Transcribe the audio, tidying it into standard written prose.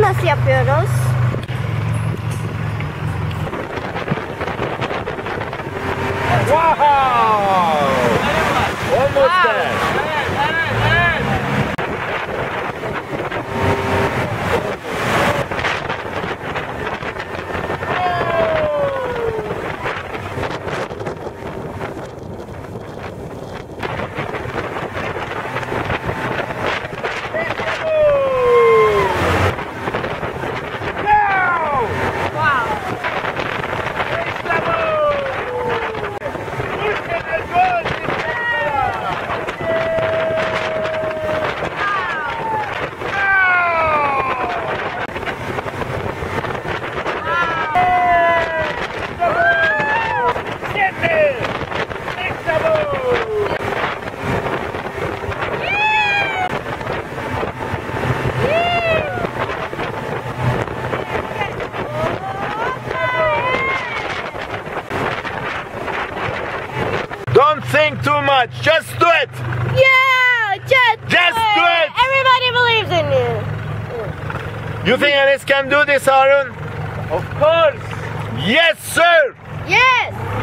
nasıl yapıyoruz? Wow! Almost there. Don't think too much, just do it! Yeah, just do it! Everybody believes in you. You think Enes can do this, Harun? Of course. Yes, sir! Yes.